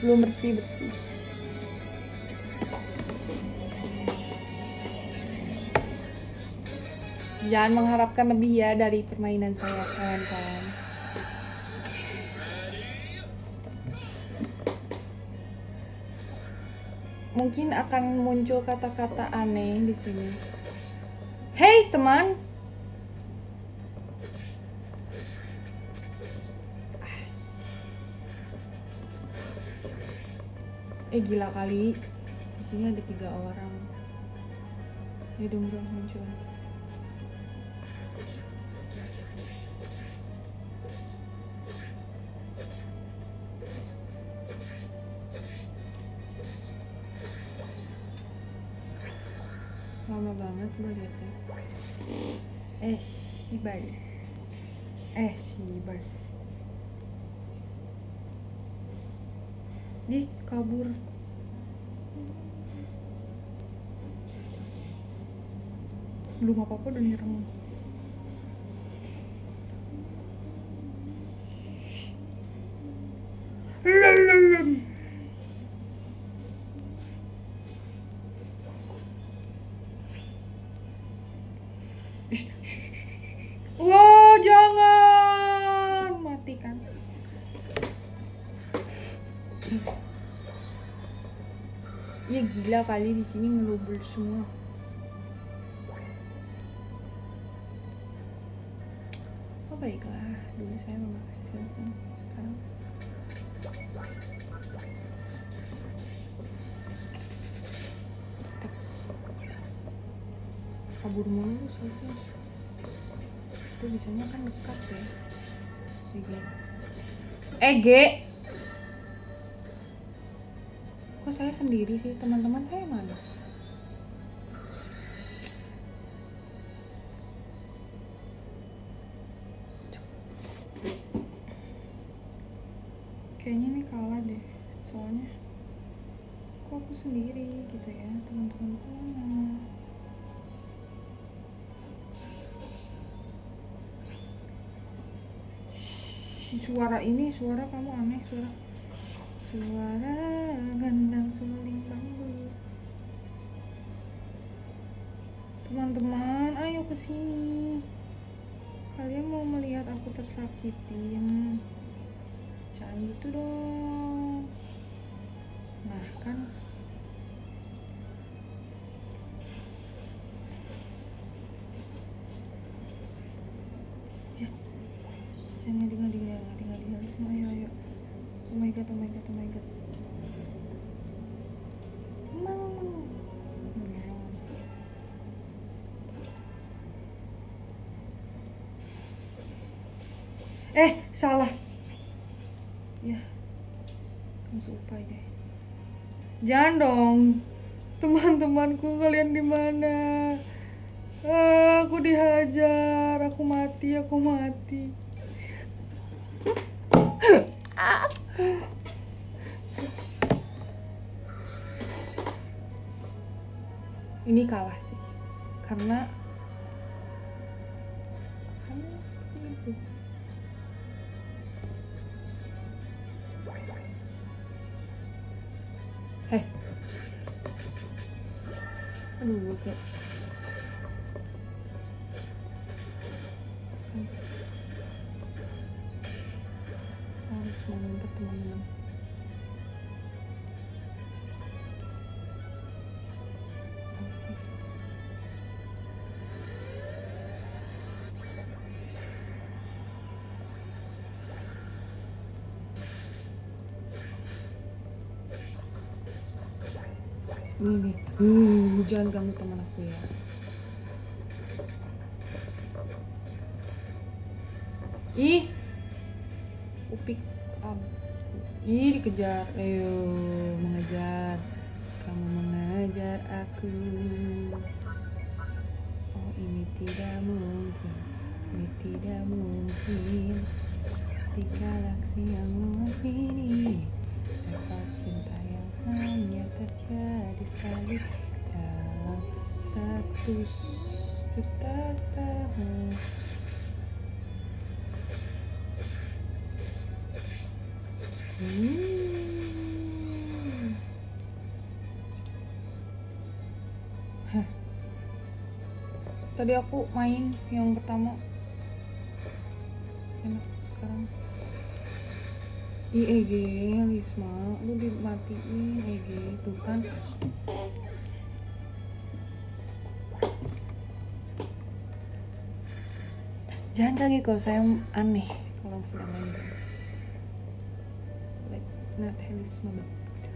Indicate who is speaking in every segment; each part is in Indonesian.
Speaker 1: belum bersih. Jangan mengharapkan lebih ya dari permainan saya, kawan-kawan. Mungkin akan muncul kata-kata aneh di sini. Hey teman. Gila kali. Di sini ada 3 orang. Ayo dong bro, muncul. Lama banget gue liatnya. Sibar. Nih, kabur. Belum apa-apa udah nyerang. Wah, jangan matikan. Ya gila kali di sini ngelubur semua. Oh baiklah, dulu saya memakai telepon, sekarang kabur mulu soalnya. Itu bisanya kan dekat ya. G. Kok saya sendiri sih? Teman-teman saya mana? Kayaknya ini kalah deh. Soalnya kok aku sendiri gitu ya, teman-temanku mana? Suara kamu aneh, suara gendang suling bambu. Teman-teman, ayo kesini. Kalian mau melihat aku tersakitin? Jangan gitu dong. Nah kan. Ya. Jangan ngadi. Ayo. Oh my god. Salah. Ya. Kamu seupai deh. Jangan dong. Teman-temanku, kalian di mana? Aku dihajar, aku mati. Ini kalah sih, karena itu. Aduh, gue harus mengumpet teman-teman. Nih. Jangan ganggu teman aku ya. Upik. Dikejar. Ayo, mengejar. Kamu mengejar aku. Oh, ini tidak mungkin. Di galaksi yang ini dapat cinta yang hanya terjadi sekali dalam 100 juta tahun. Tadi aku main yang pertama enak, sekarang EG Lisma lu dimatiin EG tuh kan. Jangan lagi kalau saya aneh kalau sedang main game. Like not Helisma banget.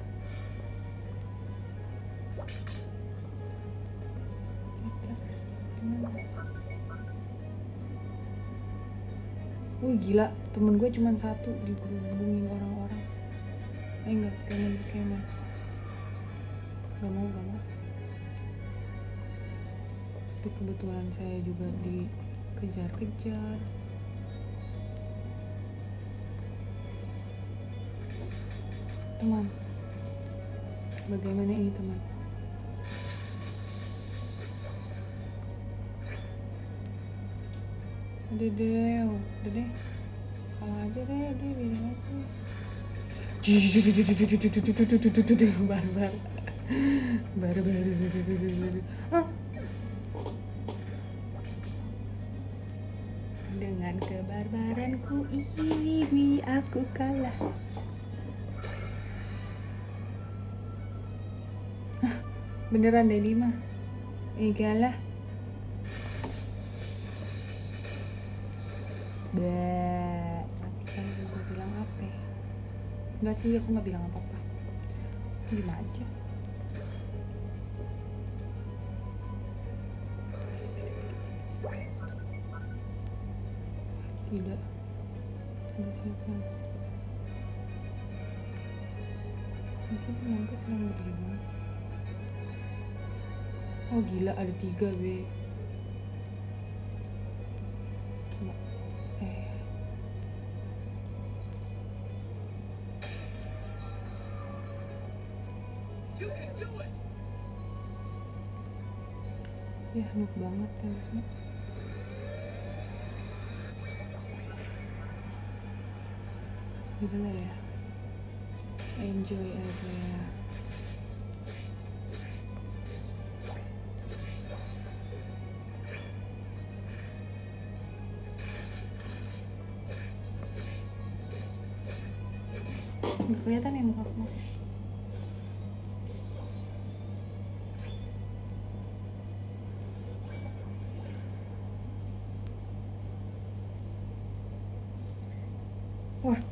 Speaker 1: Wih gila, temen gue cuma satu dihubungin orang-orang. Enggak, kemen. Gak mau. Tapi kebetulan saya juga dikejar-kejar. Teman, bagaimana ini teman? Udah deh, kalah aja deh, dia bilang aja. Barbar. Dengan kebarbaranku ini aku kalah. Beneran deh 5. Kalah. Kan gue bilang apa? Enggak sih, aku nggak bilang apa-apa. Gimana aja. Tidak siapa. Mungkin temanku sedang berdiri. Oh gila, ada 3 B. Ya noob banget harusnya. Gitu lah ya, enjoy aja. Nggak kelihatan ya muka aku. Wah.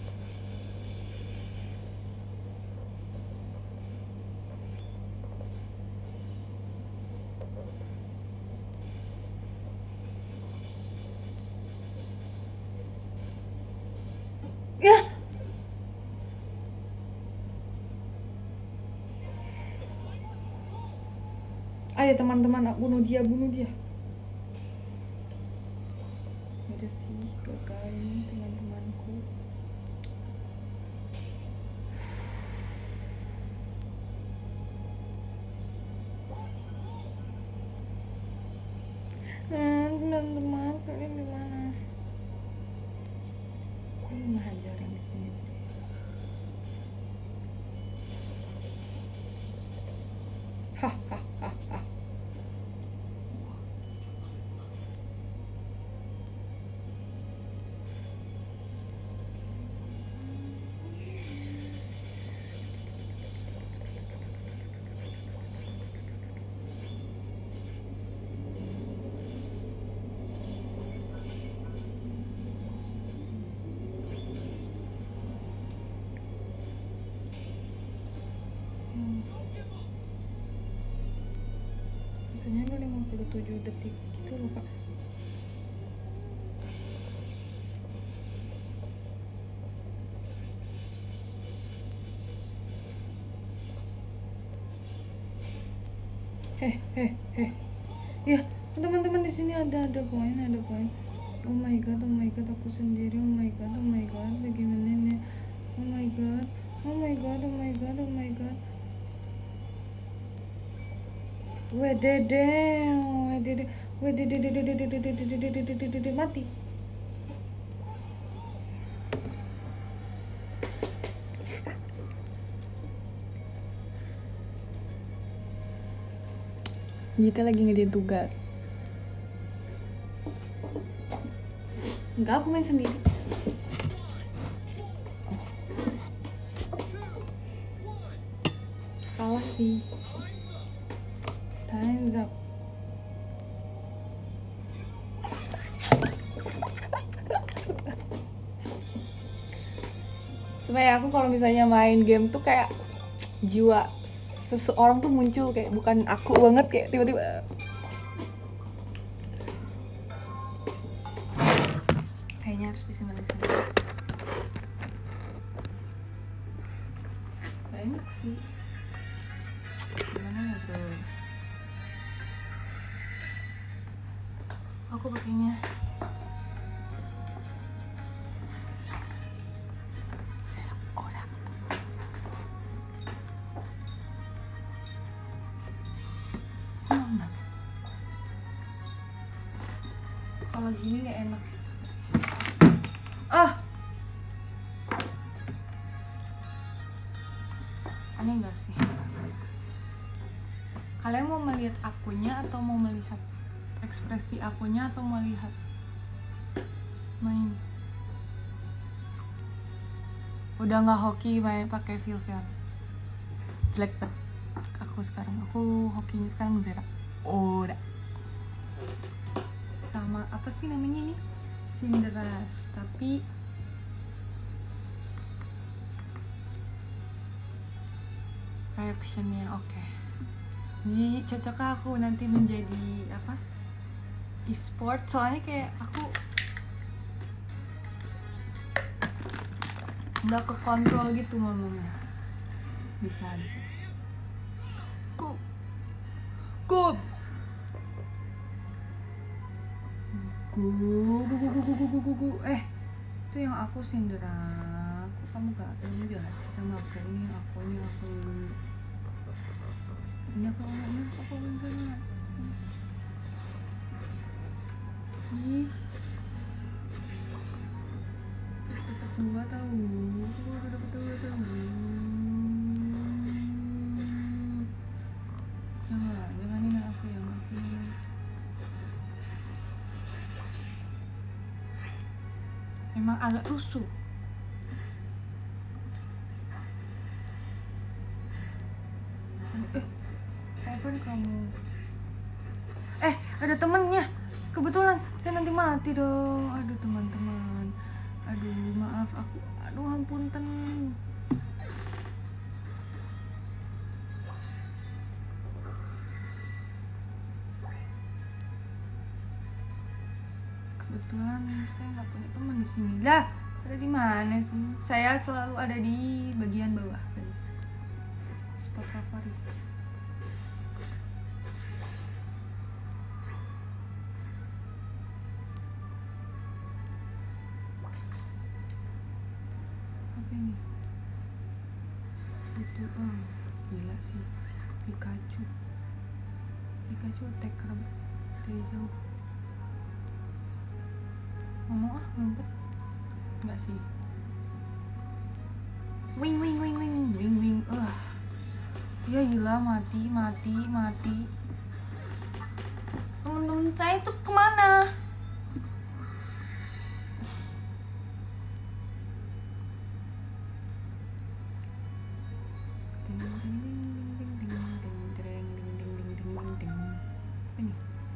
Speaker 1: Ya. Ayo teman-teman, bunuh dia. Ada sih gagal ini teman-temanku. Teman-teman, kalian di mana? Aku ngehajarin di sini. Hahaha. Biasanya lu 57 detik gitu loh Pak. Ya teman-teman, di sini ada poin. Oh my god, aku sendiri. Oh my god, bagaimana nih? Oh my god. Wedede, mati. Kita lagi ngerjain tugas. Enggak, aku main sendiri. Kalah sih. Time's up. Sebenarnya aku kalau misalnya main game tuh kayak jiwa seseorang tuh muncul, kayak bukan aku banget, kayak tiba-tiba kayaknya harus disimpan di sini. Banyak sih. Gimana ya bro? Aku pakainya Zeraora. Kalau gini nggak enak. Aneh nggak sih? Kalian mau melihat akunya atau mau melihat ekspresi akunya atau mau lihat main? Udah nggak hoki main pakai Sylveon. Jelek banget. Aku sekarang, aku hokinya sekarang Zera. Udah. Sama apa sih namanya ini? Cinderace, tapi reactionnya oke. Ini cocok aku nanti menjadi apa? E-sport, soalnya kayak aku nggak ke kontrol gitu ngomongnya. Bisa. Go. Itu yang aku Cinderella. Kok kamu gak ini jelas sama aku? Ini aku. Ini aku bener. Ih, dapat 2 tahu. Jangan ini aku yang aku. Emang agak rusuh. Kapan kamu? Ada temennya. Kebetulan saya nanti mati dong. Aduh teman-teman. Aduh maaf aku. Aduh ampunten. Kebetulan saya nggak punya teman di sini. Lah, ada di mana sih? Saya selalu ada di bagian bawah, guys. Spot favorit. Apa ini? Itu, gila sih. Pikachu attacker dari jauh. Ngomong ngumpet nggak sih? Wing. Ya gila, mati. Temen-temen saya tuh kemana? Ini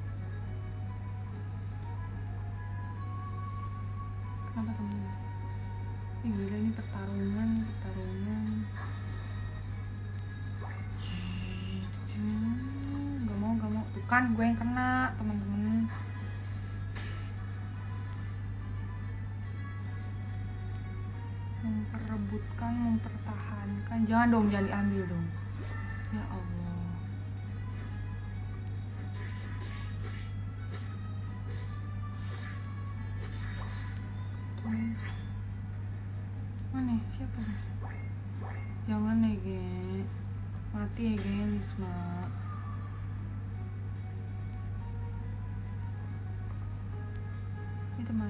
Speaker 1: kenapa temen? Gila, ini pertarungan. Gak mau. Tuh kan gue yang kena, teman-teman. Memperebutkan, mempertahankan. Jangan diambil dong. Ya Allah. Mana? Siapa nih? Jangan Ege. Mati Ege, Lisma. Ini teman.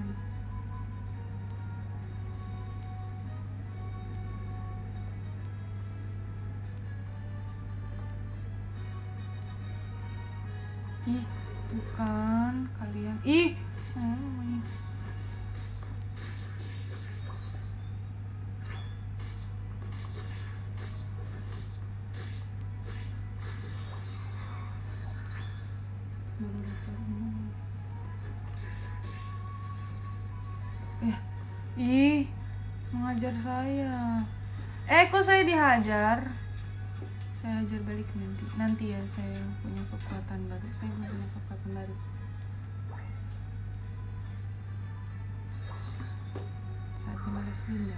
Speaker 1: Ih, tuh kan kalian. Ih, namanya. Ih, mengajar saya. Kok saya dihajar? Saya hajar balik nanti ya, saya punya kekuatan baru. Saatnya balas dendam.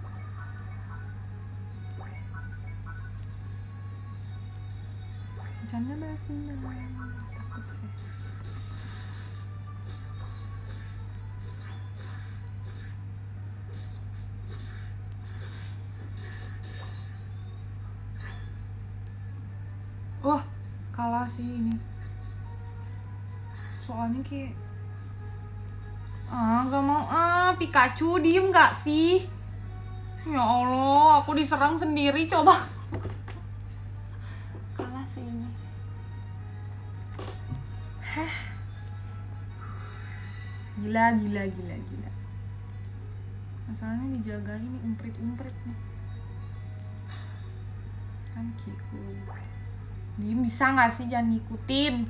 Speaker 1: Bercanda balas dendam. Takut saya. Wah, kalah sih ini. Soalnya kayak gak mau. Pikachu diem gak sih? Ya Allah, aku diserang sendiri, coba. Kalah sih ini. Gila. Masalahnya dijaga ini umprit nih. Kan Kiku. Diem bisa gak sih, jangan ngikutin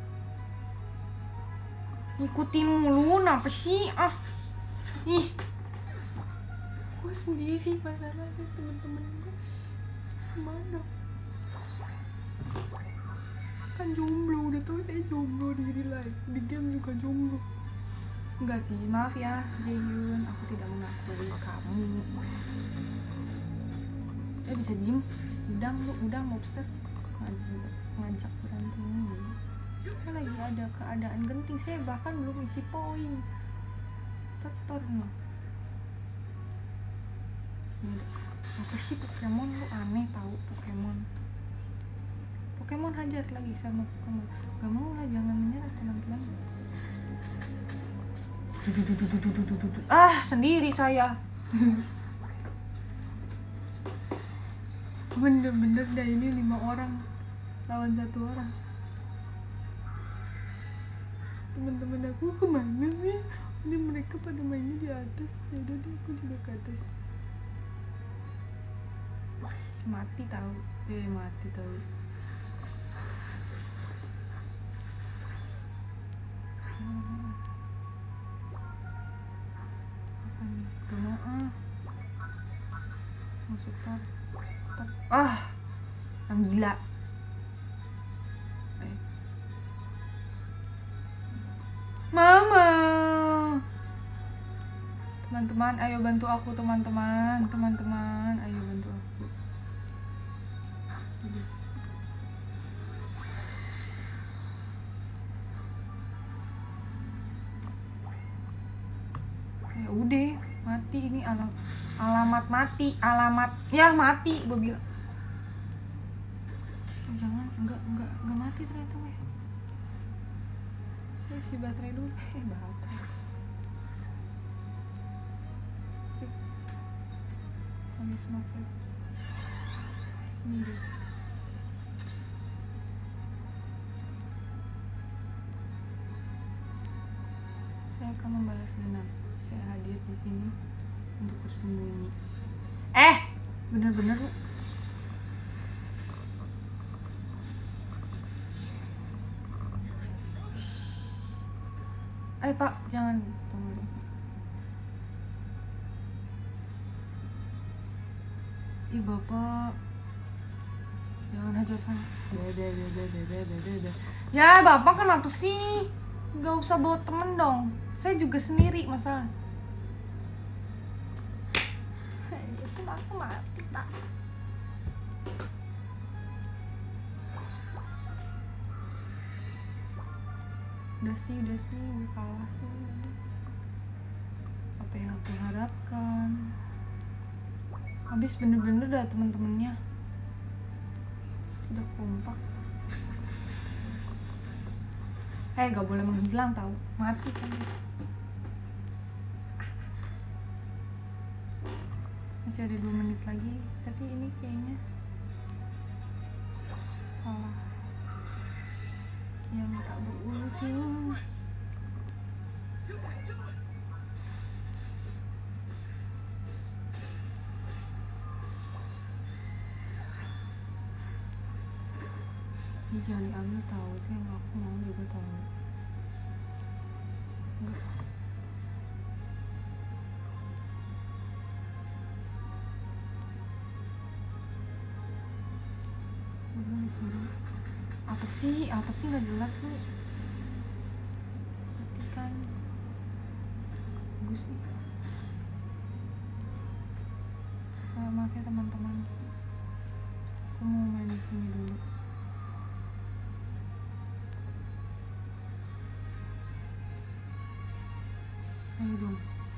Speaker 1: mulu, kenapa sih? Ih, gue sendiri masalahnya, temen-temen gue kemana? Kan jomblo, udah tau saya jomblo di live, di game juga jomblo. Enggak sih, maaf ya Jaehyun, aku tidak mengakui kamu. Bisa diem? Udang mobster ngajak berantem. Saya lagi ada keadaan genting, saya bahkan belum isi poin. Setor nih. Apa sih Pokemon, lu aneh tahu Pokemon hajar lagi sama Pokemon. Gak mau lah, jangan menyerah teman-teman. Sendiri saya. Bener-bener dah, ini 5 orang lawan 1 orang. Teman-teman aku kemana sih? Ini mereka pada mainnya di atas. Yaudah deh, aku juga ke atas. Mati tahu. Apa nih? Gak mau masuk tar. Yang gila. Mama. Teman-teman, ayo bantu aku teman-teman, ayo bantu aku. Ya udah, mati ini alamat mati, mati gue bilang. Jangan, enggak mati ternyata weh. Saya isi baterai dulu, baterai. Habis mafet. Sini deh. Saya akan membalas dendam. Saya hadir di sini untuk bersembunyi. Bener-bener lu. Pak, jangan, tunggu deh. Ih bapak, jangan hajar saya. Ya bapak kenapa sih? Gak usah bawa temen dong. Saya juga sendiri masalah. Aku mati tak. Udah sih, kalah sih. Apa yang aku harapkan? Habis bener-bener dah temen-temennya tidak kompak. Gak boleh menghilang tahu, mati kan. Masih ada 2 menit lagi, tapi ini kayaknya kalah yang tak berujung. Ih, jangan diambil tahu, itu yang aku mau juga tahu. Enggak. Apa sih nggak jelas lu. Matikan. Bagus nih. Maaf ya teman-teman. Aku mau main di sini dulu. Ayo dong.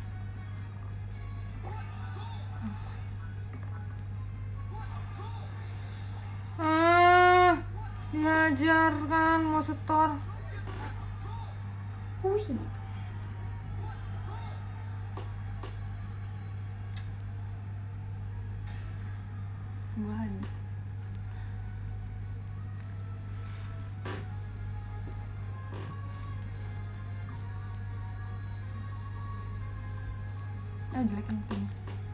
Speaker 1: Dihajar kan mau setor. Wih. Buahan. Jelek penting.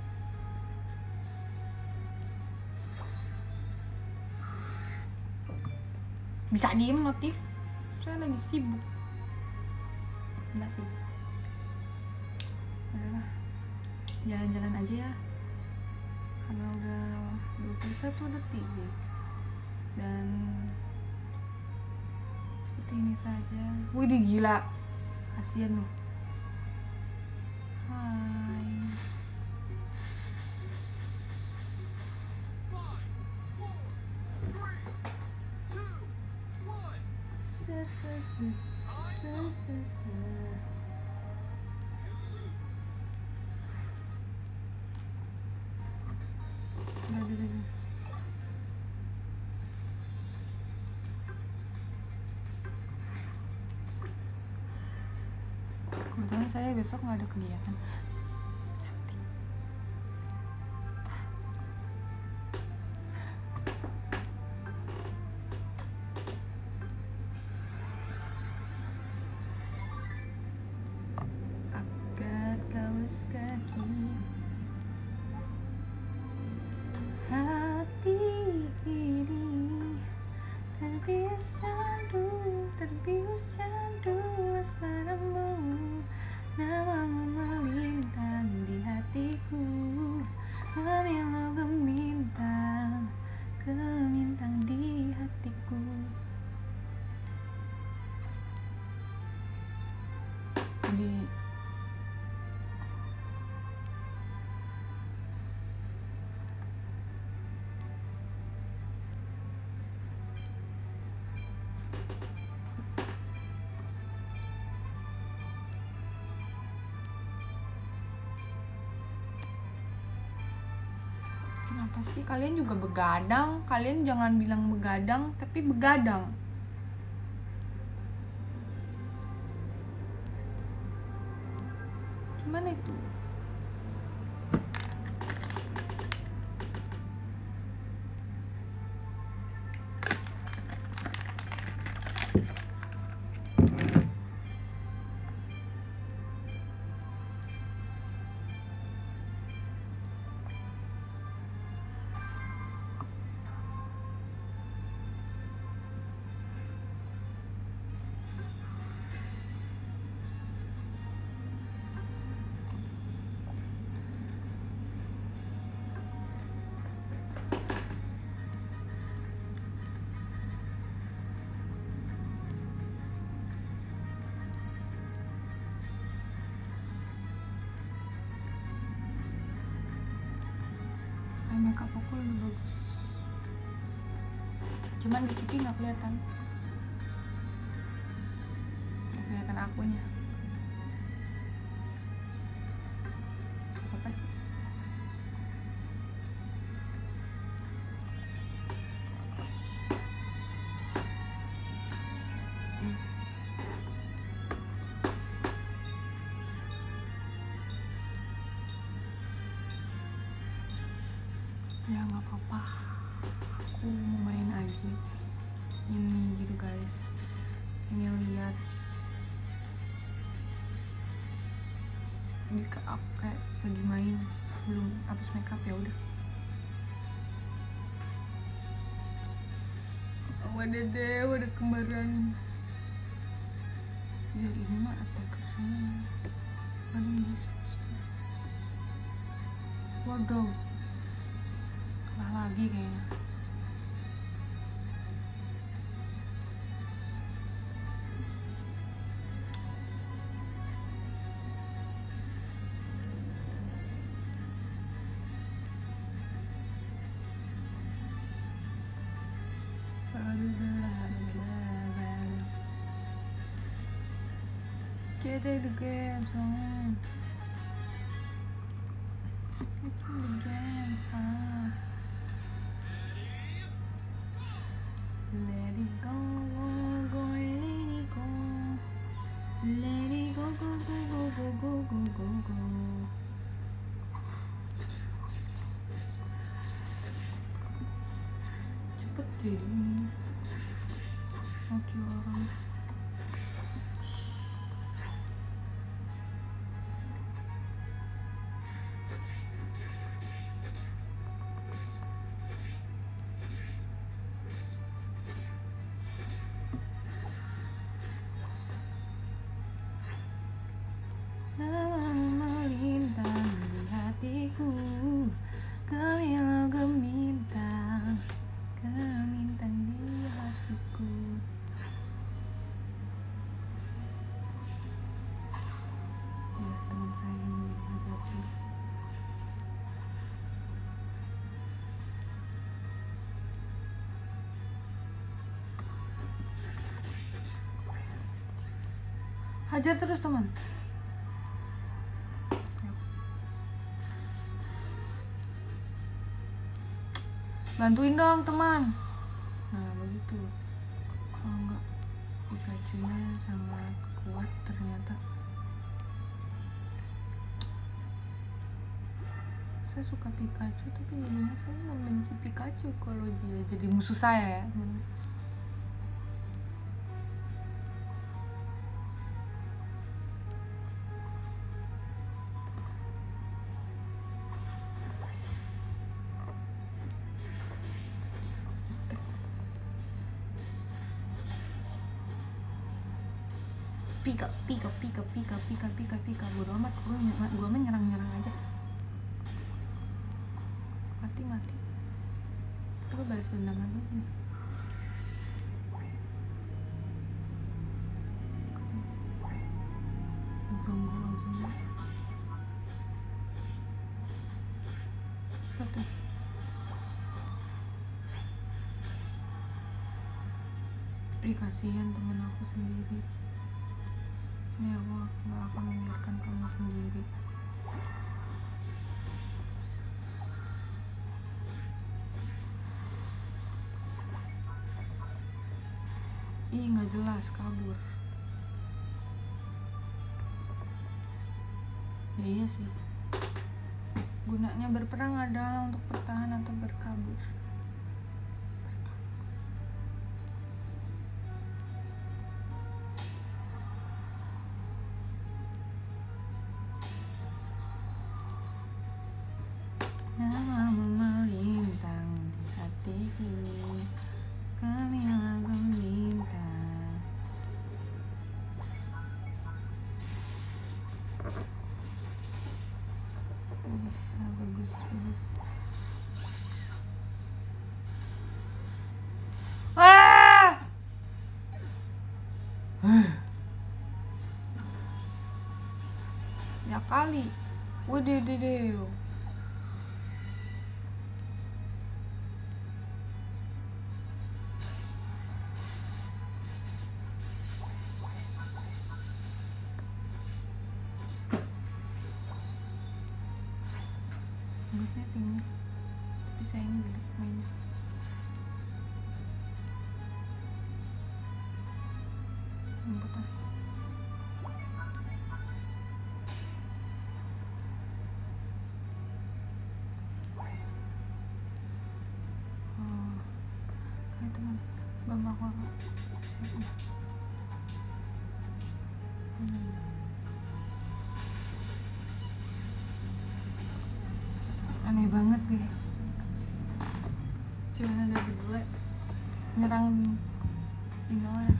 Speaker 1: Bisa diem notif, saya lagi sibuk. Enggak sih, udahlah jalan-jalan aja ya, karena udah 21 detik dan seperti ini saja. Wih gila, kasian loh. Hai. Kebetulan saya besok nggak ada kegiatan. Angkat kaos kaki, hati ini terbius candu asmaramu, namamu melintang di hatiku, memilu gemintang di hatiku. Jadi kenapa sih kalian juga begadang? Kalian jangan bilang begadang, tapi begadang. Gimana itu? Makeup aku lebih bagus, cuman di TV nggak kelihatan akunya. Apa sih? Ya nggak apa-apa, aku mau main aja ini gitu guys. Ini lihat ini aku kayak lagi main, belum habis makeup ya udah. wadah kembaran. Ya ini mah attacker semua. Aduh bisa. Waduh, kalah lagi kayaknya. Get the game song. It's the game song. Let it go, go, let it go. Let it go, go, go, go, go, go, go, go, go. Cepet jadi maki orang. Namamu melintang di hatiku, gemintang, gemintang di hatiku. Ya teman saya ini hajati. Hajar terus teman. Bantuin dong teman. Nah begitu. Kalau enggak Pikachu-nya sangat kuat ternyata. Saya suka Pikachu tapi jadinya saya membenci Pikachu kalau dia jadi musuh saya ya. Pika bodo amat, gue mah nyerang aja. Mati terus gue balas dendam lagi. Zoom gue langsung tuh. Kasihan temen aku sendiri. Sini aku gak akan membiarkan kamu sendiri. Ih gak jelas, kabur. Ya iya sih, gunanya berperang adalah untuk bertahan atau berkabur. Namamu melintang di hatiku, gemilang gemintang. Bagus. Ah! Ya kali. Waduh. Bagusnya tinggi, tapi sayangnya jelek mainnya. Lembut ah. Oh, ini teman, bambang kakak. Siapa? Aneh banget deh. Cuman ada berdua nyerang Inoue.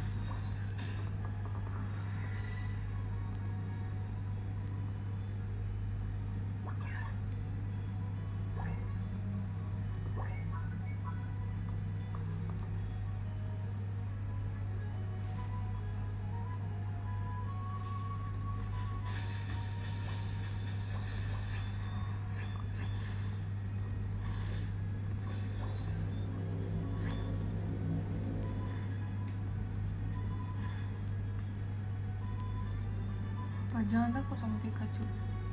Speaker 1: Pak, jangan takut sama Pikachu.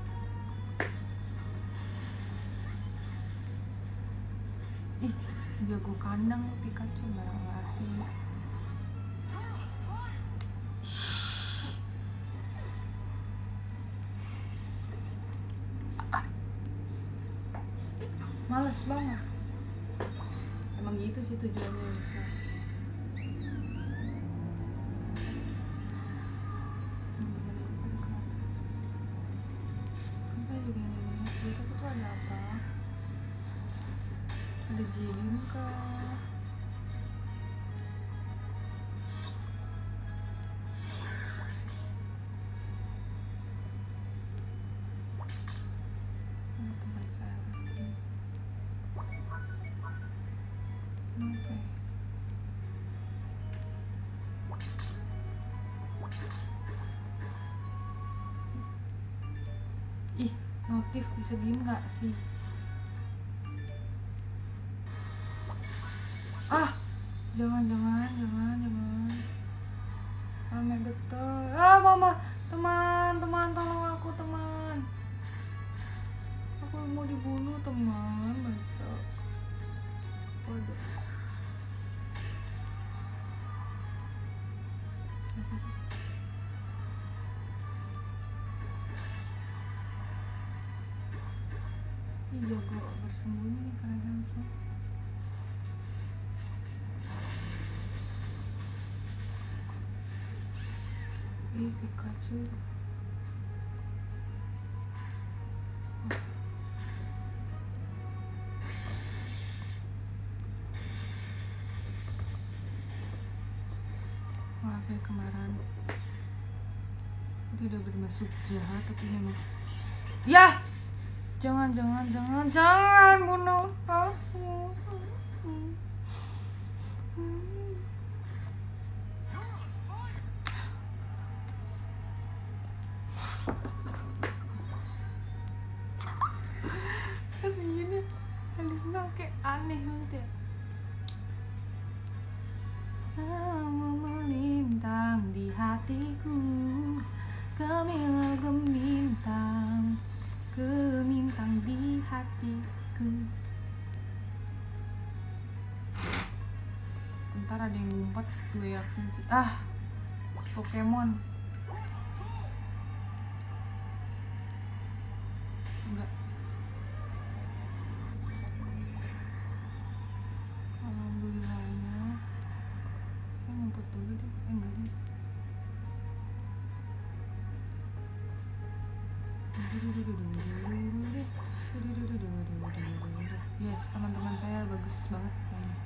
Speaker 1: Ih, jago kandang Pikachu, nggak asing. Males banget. Emang gitu sih tujuannya. Di atas itu ada apa? Ada Jin kah? Teman saya. Oke. Ih, notif bisa diem nggak sih? Ah, jangan. Rame betul. Ah, mama, teman, tolong aku teman. Aku mau dibunuh teman, masa? Waduh. Ini jago bersembunyi nih kalian semua. Pikachu. Maaf ya kemarin itu udah bermaksud jahat, tapi memang ya jangan bunuh aku. Kasihnya Alisnya kayak aneh banget ya. Kamu melintang di hatiku, Camilla gemintang di hatiku. Ntar ada yang ngumpet, gue yakin sih. Ah, Pokemon. Enggak. Alhamdulillahnya. Saya ngumpet dulu deh. Enggak deh. Yes, teman-teman saya bagus banget mainnya.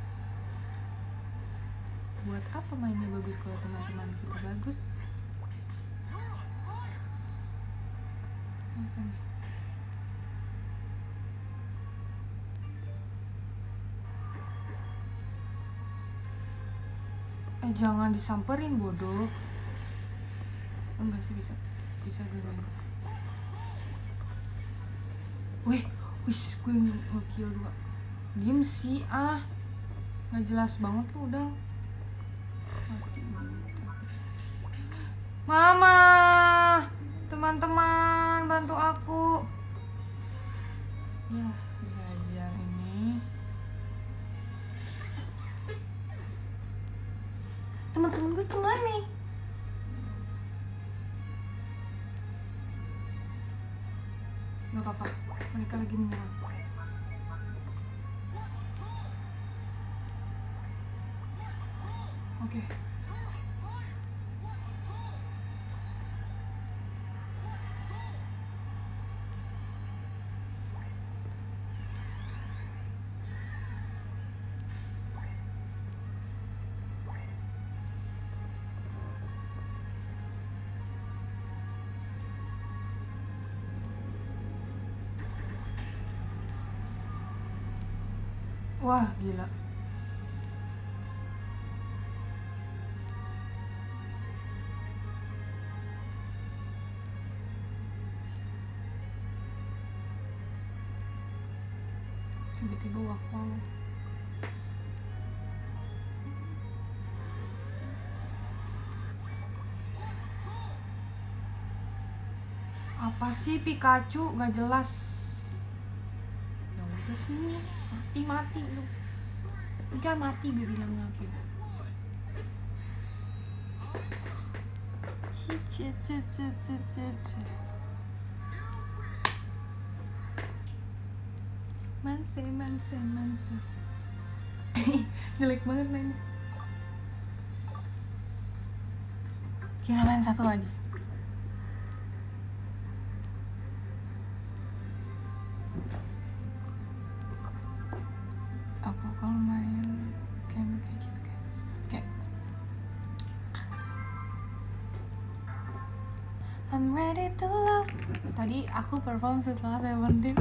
Speaker 1: Buat apa mainnya bagus kalau teman-teman kita bagus? Apa nih? Jangan disamperin bodoh. Enggak sih, bisa gue main. Wih, gue nge-kill 2. Diem sih, nggak jelas banget lu udah. Mama, teman-teman bantu aku. Ya, belajar ini. Teman-teman gue kemana nih? Gak apa-apa, mereka lagi menyerang. Oke. Wah gila. Tiba-tiba wow. Apa sih Pikachu gak jelas. Ya udah sini mati lu. Jangan mati gue bilang ngapain. Manse. Jelek banget mainnya. Kita main satu lagi. Aku kalau main game kayak gitu guys. Kayak I'm ready to love. Tadi aku perform setelah Seventeen.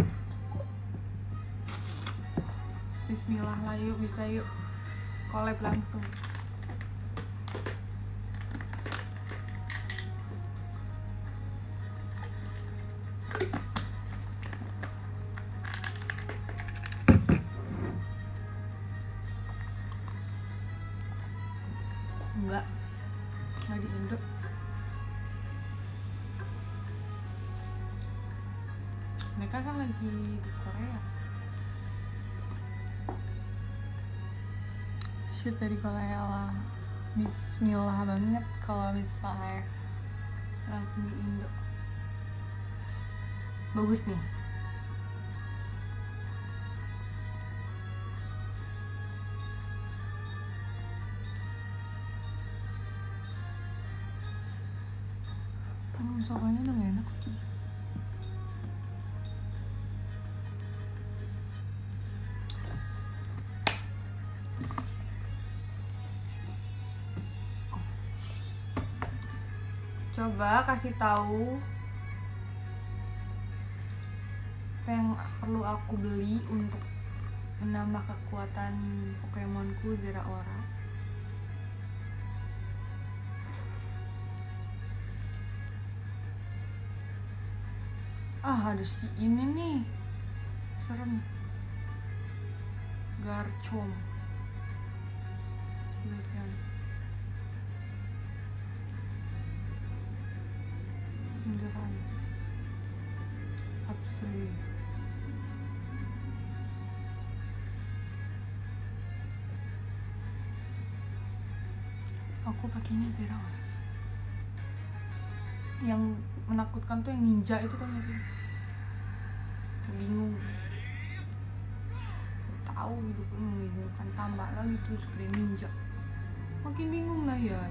Speaker 1: Bismillah lah, yuk bisa yuk collab langsung. Enggak di Indo. Mereka kan lagi di Korea. Shoot dari Korea lah. Bismillah banget kalau misalnya langsung di Indo. Bagus nih. Soalnya udah gak enak sih. Coba kasih tahu apa yang perlu aku beli untuk menambah kekuatan Pokemonku Zeraora. Ada si ini nih, serem. Garchomp. Silvian. Cinderace. Absolute. Aku pakainya Zeraora. Yang menakutkan tuh yang ninja itu kan sih. Bingung. Tahu hidupnya membingungkan, tambah lagi tuh screen ninja. Makin bingung lah ya.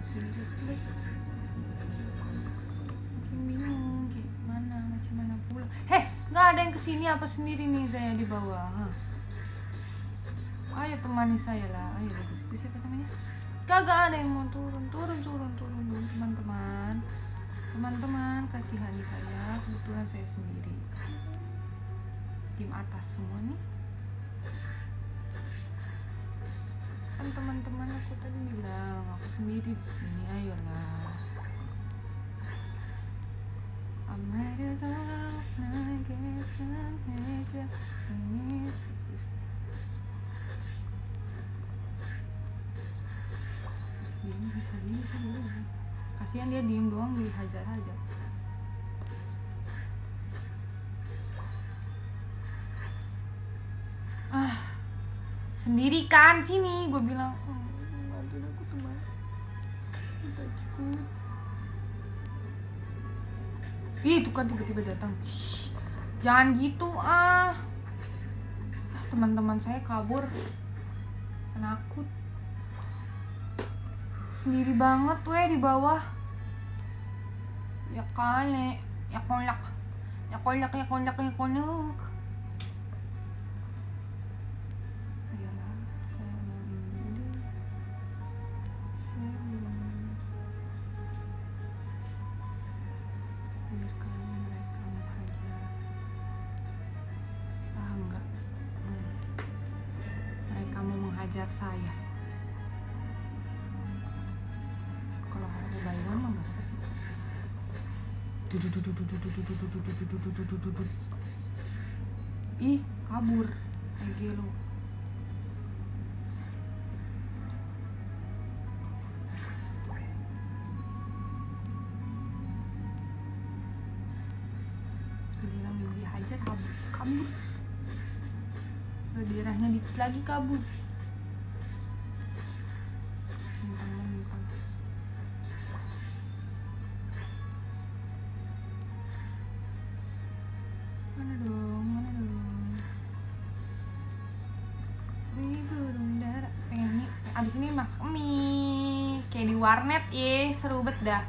Speaker 1: Makin bingung gimana, macam mana pula. Nggak ada yang kesini apa sendiri nih saya di bawah. Ayo temani saya lah. Ayo ke situ, siapa namanya? Gak ada yang mau turun teman-teman kasihani saya, kebetulan saya sendiri. Tim atas semua nih. Kan teman-teman aku tadi bilang aku sendiri di sini, ayolah. I'm ready to love, bisa dulu. Kasihan dia diem doang dihajar aja. Sendiri kan sini, gue bilang bantuin aku teman. Itu kan tiba-tiba datang. Jangan gitu teman-teman saya kabur, penakut. Sendiri banget di bawah. Ya kali, ya konyak. Ayolah, saya mau ini. Biarkan mereka menghajar. Enggak. Mereka saya. Kalau aku bayuan mah nggak apa sih. Ih, kabur EG lo. Giliran Bibi hajar kabur. Daerahnya dikit lagi kabur. Mentang-mentang. Mana dong? Burung dara. Pengen nih. Abis ini masak mie kayak di warnet ya, seru bet dah.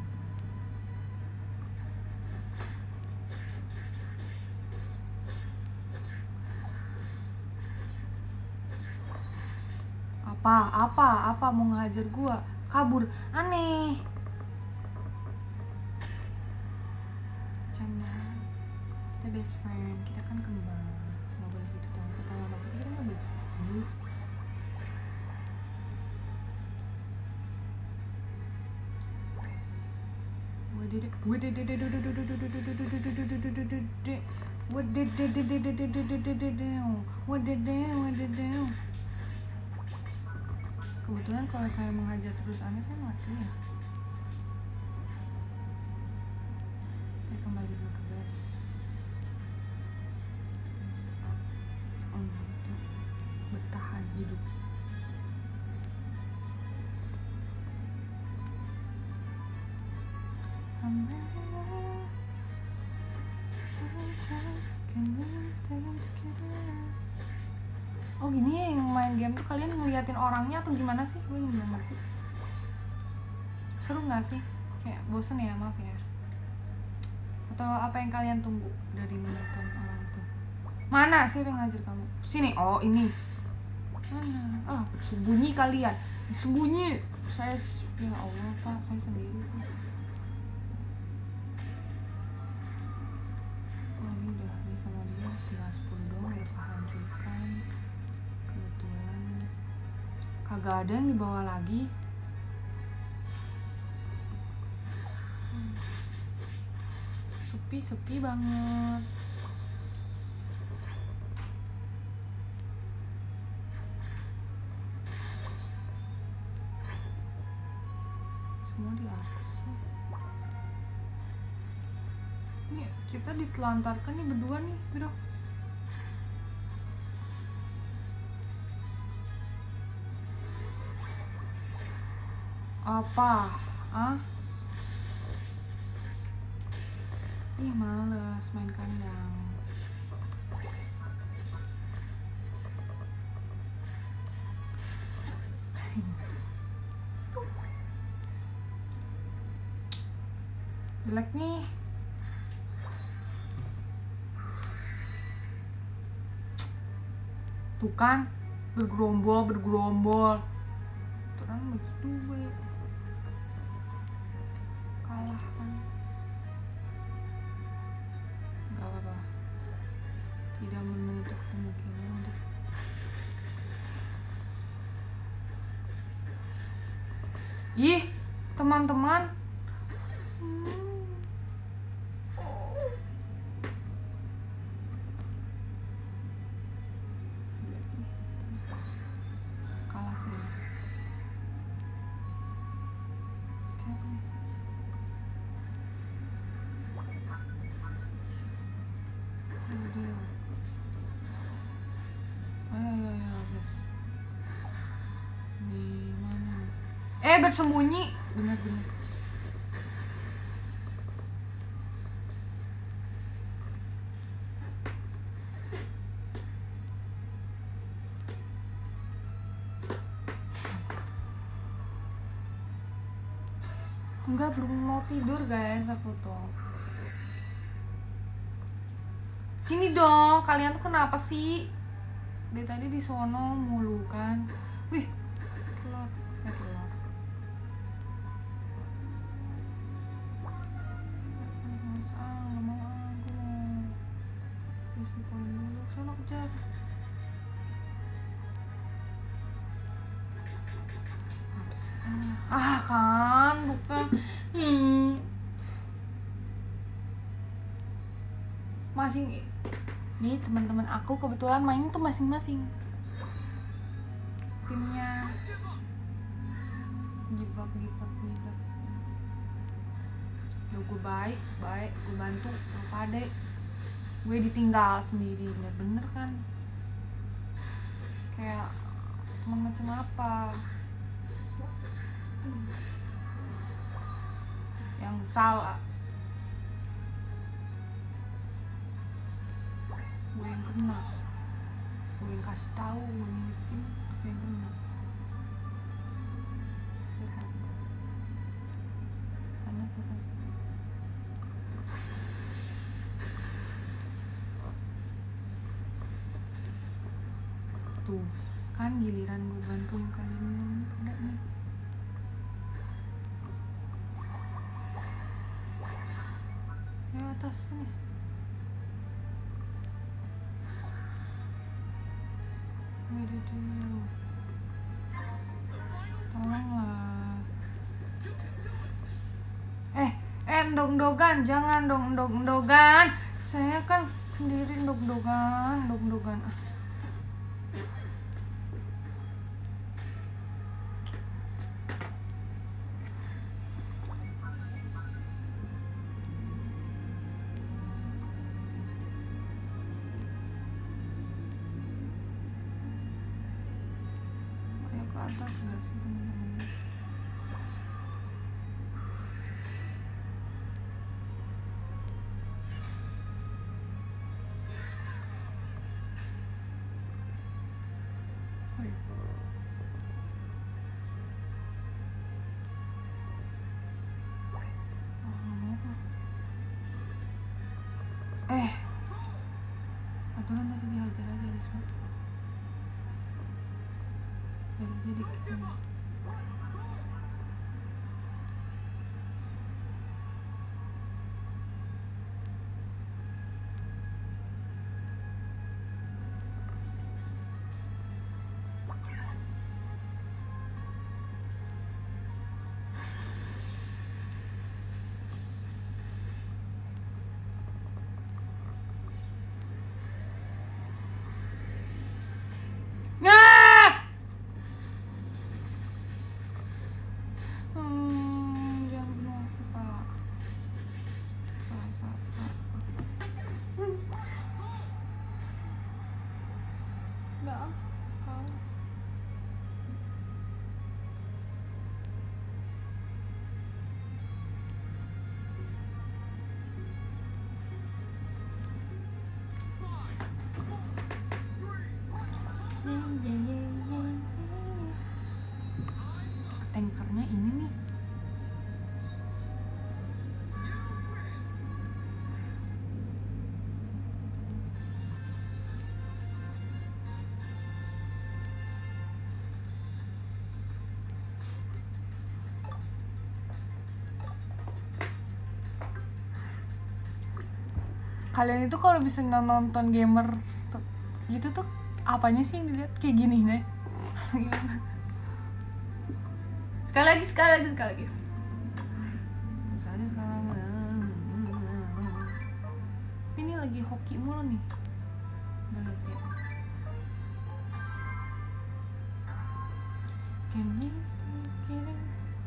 Speaker 1: Apa mau ngajar gua, kabur, aneh. Canda, kita best friend, kita kan kembar, nggak boleh gitu dong. Kita nggak boleh. Kebetulan kalau saya menghajar terus aneh, saya mati ya. Saya kembali dulu ke base untuk bertahan hidup. Oh gini ya, yang main game tuh kalian ngeliatin orangnya atau gimana sih? Gue nggak ngerti. Seru nggak sih? Kayak bosen ya, maaf ya. Atau apa yang kalian tunggu dari menonton orang itu? Mana sih yang ngajar kamu? Sini, oh ini. Mana? Ah, sembunyi kalian. Sembunyi. Saya, ya Allah Pak, saya sendiri sih. Oh ini udah habis sama dia, tinggal 10 doang udah kehancurkan. Kebetulan kagak ada yang dibawa lagi. Sepi banget. Semua di atas sih. Nih kita ditelantarkan nih berdua nih, bro. Apa? Ah? Ih males main kandang. Jelek nih. Tuh kan bergerombol. Terang begitu gue. Kalah kan. Gak apa-apa. Tidak menutup kemungkinan untuk ih, teman-teman. Kalah sih. Ayo, guys. Di mana? Bersembunyi. Bener. Enggak, belum mau tidur guys aku tuh. Sini dong, kalian tuh kenapa sih? Dari tadi di sono mulu kan. Wih, telur. Nggak mau aku. Isi poin dulu, sono kejar. Kan bukan. Masing nih teman-teman aku kebetulan main tuh masing-masing timnya. Give up. Yo, gue baik gue bantu lo pade, gue ditinggal sendiri. Bener kan, kayak teman macam apa yang salah? Gue yang kena, gue yang kasih tahu, gue ngingetin, gue yang kena. Sehat karena sehat. Tuh kan giliran gue bantuin kalian udah nih. Ya atas nih. Waduh, tolonglah. Dog-dogan, jangan dog-dogan. Saya kan sendiri dog-dogan. Ayo ke atas nggak sih teman-teman? Aturan tadi dihajar aja Risma. Jadi kesini. Jangan bunuh aku, Pak. Udah, kau. Tankernya ini nih. Kalian itu kalau bisa nonton gamer gitu tuh apanya sih yang dilihat kayak gini nih? Gimana? Sekali lagi. Terus aja sekali. Ini lagi hoki mulu nih. Banget ya. Can we stay together?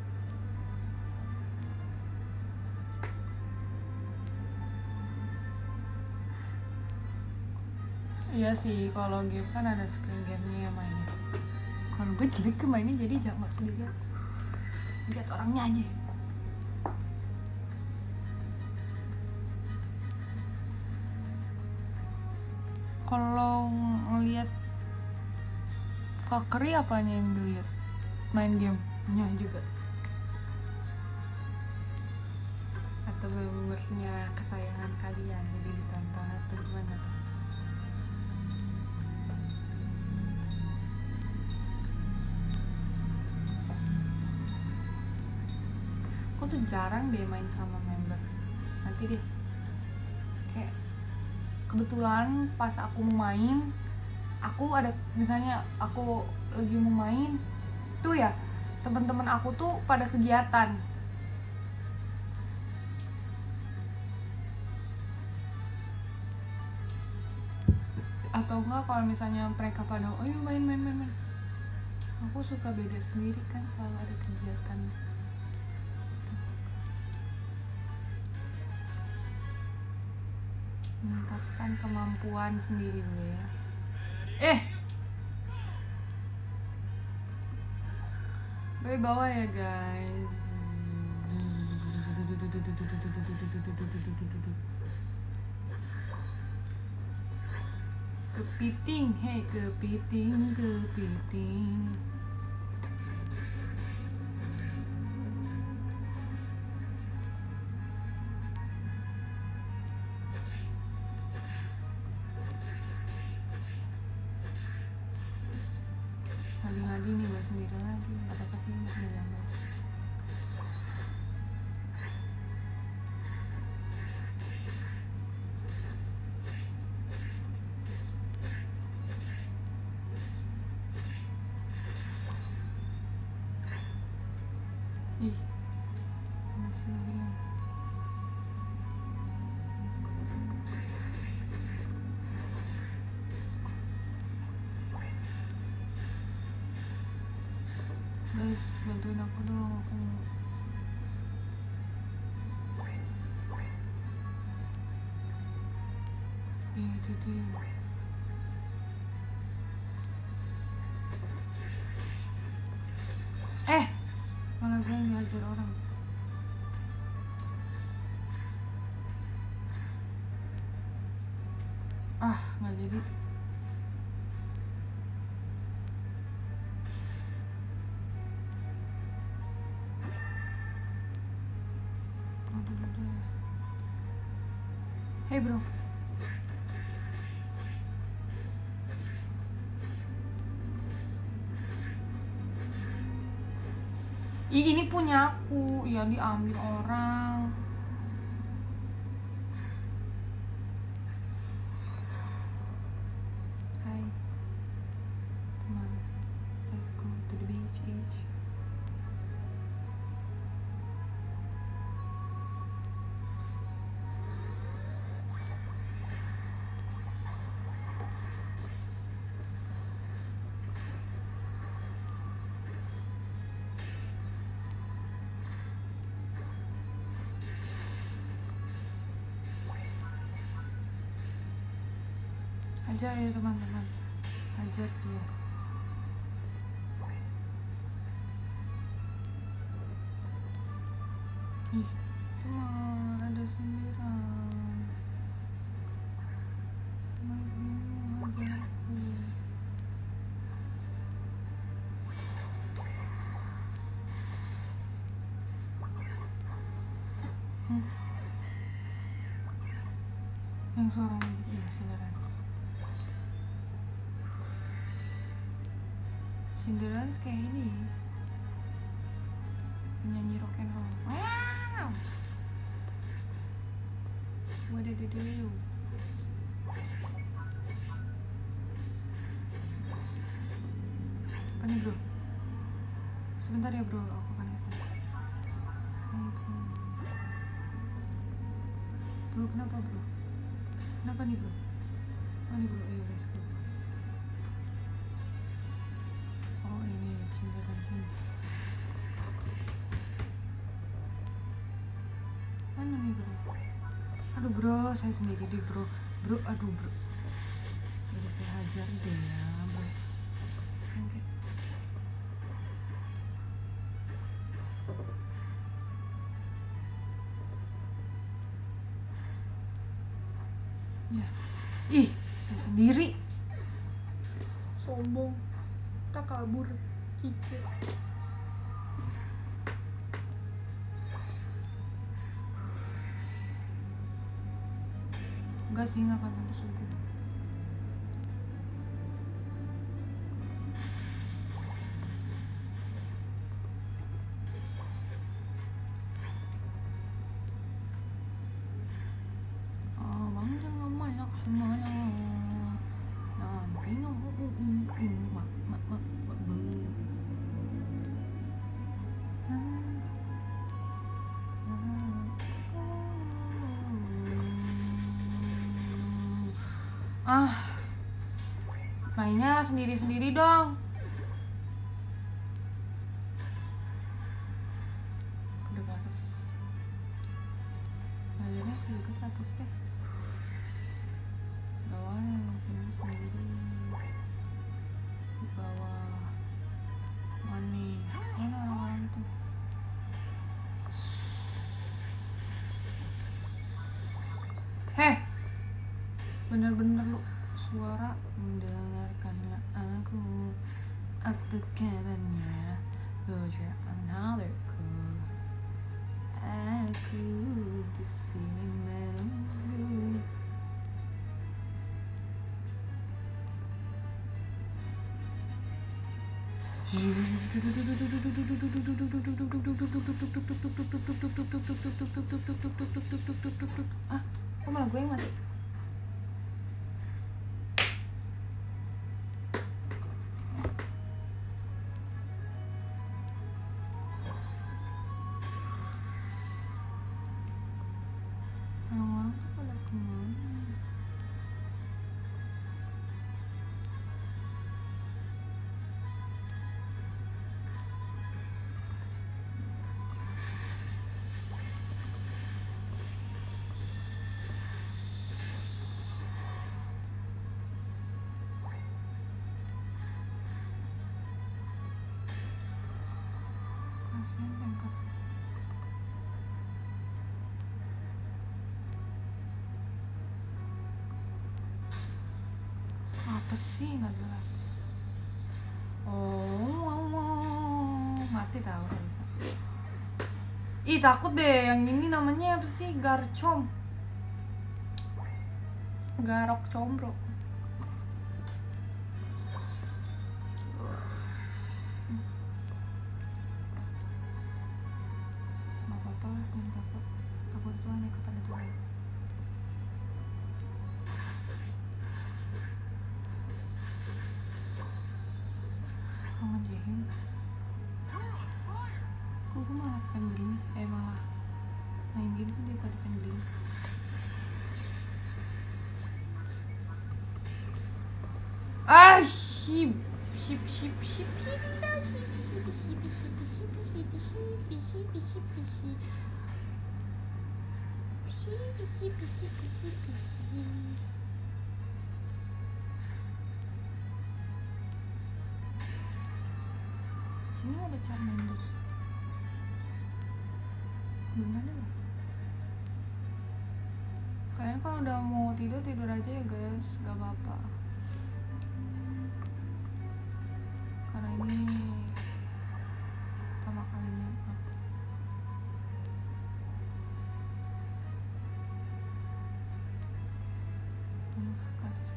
Speaker 1: Iya sih, kalau game kan ada screen game-nya yang mainnya. Kalau gue jelek ke mainnya jadi jangan sendiri. Lihat orangnya aja. Kalau ngelihat Valkyrie apanya yang dilihat? Main gamenya juga. Atau membernya kesayangan kalian jadi ditonton atau gimana tuh? Aku tuh jarang deh main sama member. Nanti deh kayak kebetulan pas aku mau main, aku ada misalnya aku lagi mau main tuh ya, teman-teman aku tuh pada kegiatan. Atau enggak kalau misalnya mereka pada ayo main, aku suka beda sendiri kan, selalu ada kegiatan. Meningkatkan kemampuan sendiri dulu ya. Bawa ya guys. Kepiting, hey kepiting. Ngadi-ngadi nih gue sendiri lagi, apa kesini masih gambar. Ih, masih bilang. Guys, bantuin aku dong, aku itu dia. Malah gue yang ngajar orang. Nggak jadi. Hey bro. Ini punya aku, ya diambil orang. Hai teman, let's go to the beach. Ajar ya teman-teman, ajar dia. Teman, ada sindiran. Ajar aku. Yang suaranya gitu ya, sindiran. Sindiran kayak ini, penyanyi rock and roll. Wow. Waduh. Apa nih bro? Sebentar ya bro, aku akan kesana. Hai bro. Bro kenapa bro? Kenapa nih bro? Nih bro, ayo let's go. Ini sindiran ini. Mana nih bro? Aduh bro, saya sendiri deh bro. Aduh bro. Jadi saya hajar deh ya bro. Oke. Ya. Saya sendiri. Sombong. Tak kabur. Kike. Enggak sih, nggak akan sampai subuh. Bang jangan banyak semuanya. Nanti Mainnya sendiri-sendiri dong. Udah ke atas. Akhirnya juga ke atas deh. Bawahnya sendiri. Di bawah. Mana? Mana orang-orang itu? Heh. Bener-bener lu suara mendengarkanlah aku. Apa kabarnya? Roger anotherku. Aku di sini menunggu. Kok malah gue yang mati? Orang-orang tuh pada kemana? Kasian tengkar. Apa sih nggak jelas? Mati tahu bisa. Ih takut deh, yang ini namanya apa sih? Garcom. Garok combro. Gak apa-apa lah, jangan takut. Takut itu hanya kepada Tuhan. Kangen Jehim. Kok gue malah pengen malah main game sih daripada pengen. Ship. Sini ada Charmander. Gimana ya? Kalian kalau udah mau tidur aja ya guys, gak apa-apa. Karena ini pertama kalinya aku. Ke atas.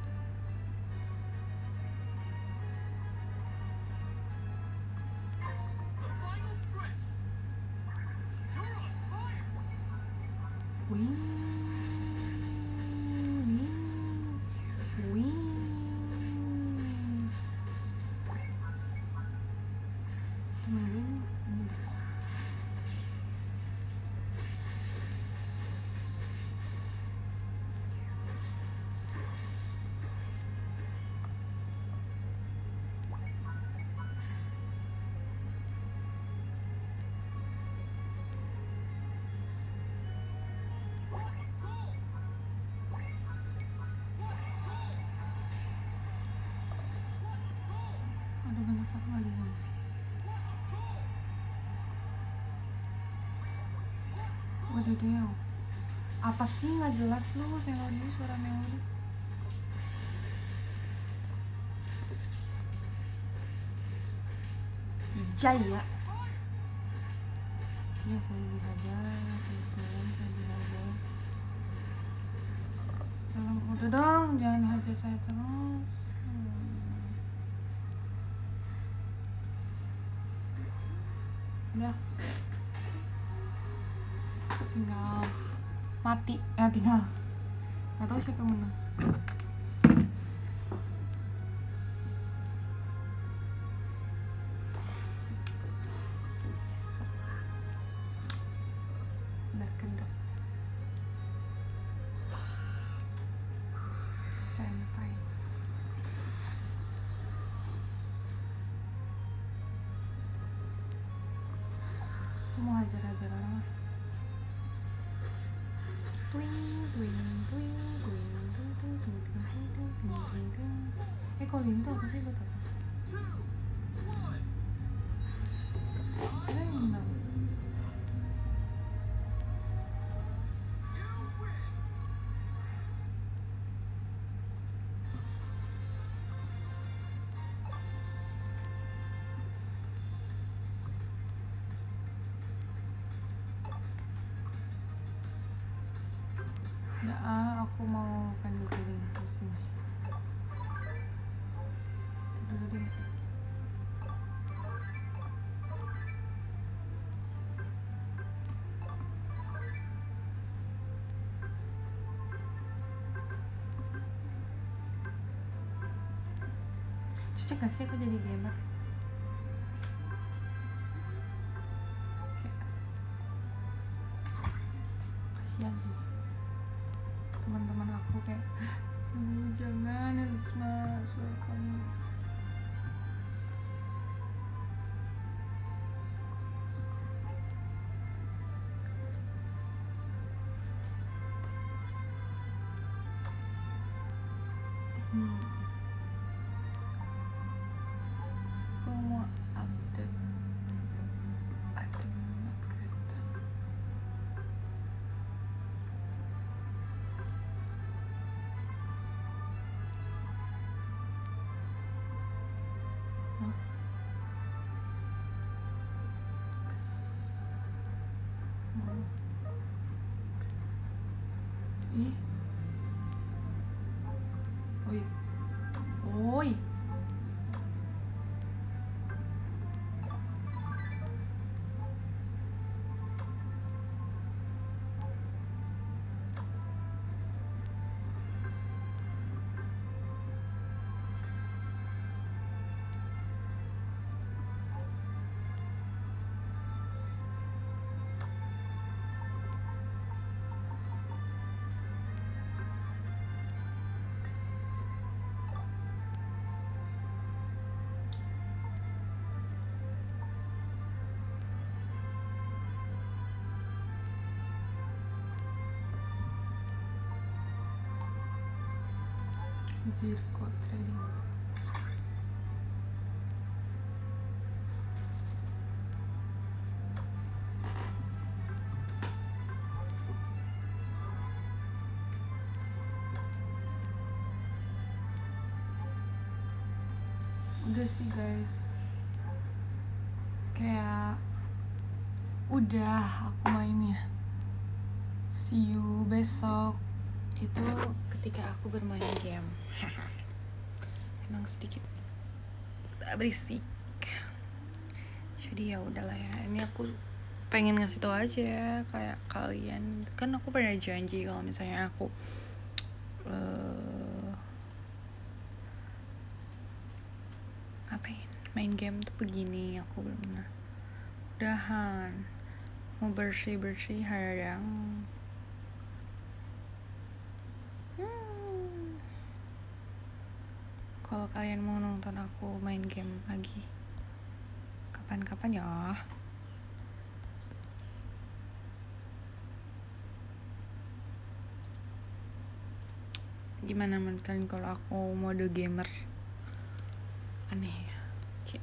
Speaker 1: Ada banyak apa nggak di sana? Waduh, apa sih nggak jelas lu melodi, suara melodi. Jaya. Ya saya dihajar, tolong udah dong, jangan hajar saya terus. Udah. Tinggal mati, tinggal. Gak tau siapa yang menang. Udah kedok. mau hajar-hajar orang. Kalau ini tuh apa sih buat apa? Siapa yang menang? Ya, aku mau kan dulu sini. Dulu deh. Cocok gak sih aku jadi gamer? Kasian sih teman-teman aku kayak jangan Elisma, suara kamu. Aku mau update item kereta. Ih, oi, oi. Zirko trading. Udah sih guys, kayak udah aku mainnya. See you besok. Itu ketika aku bermain game. Emang sedikit berisik. Jadi ya udahlah ya. Ini aku pengen ngasih tau aja kayak kalian. Kan aku pernah janji kalau misalnya aku ngapain main game tuh begini, aku bener-bener udahan mau bersih hadang. Kalau kalian mau nonton aku main game lagi kapan-kapan ya. Gimana menurut kalian kalau aku mode gamer? Aneh ya. Okay.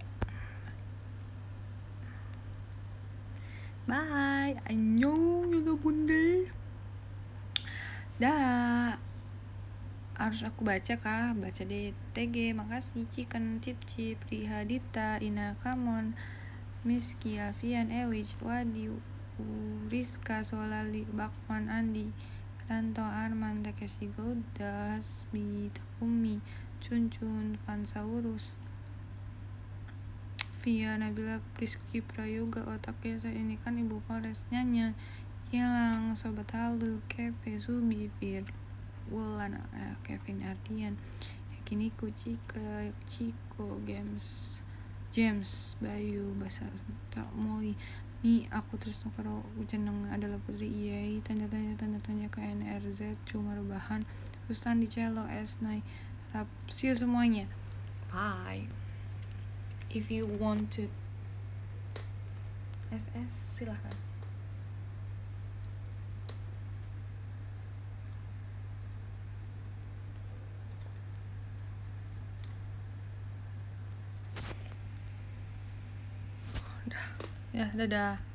Speaker 1: Bye. Annyeong 여러분들. Dah. Harus aku baca kah? Baca di TG. Makasih Chicken Cip Cip, Rihadita, Ina Kamon, Miski, Alfian, Ewich, Wadi, Rizka, Solali, Bakman, Andi, Ranto, Arman, Takeshi Gouda, Hasbi, Takumi, Cuncun, Fansaurus, Via, Nabila, Rizky, Prayoga, otaknya saat ini kan ibu Polres Nyanyi, Hilang, Sobat Halu, Kepe, Subi, Fir, Wulan, Kevin Ardian, Yakiniku, Cika, Ciko, James, Bayu, Basar, Tak Moli, Mi, aku terus karo jeneng adalah Putri Iyai, tanda tanya KNRZ, cuma rebahan, Rustan di Cello, S9, see you semuanya. Bye. If you want to SS silahkan. Udah ya, dadah.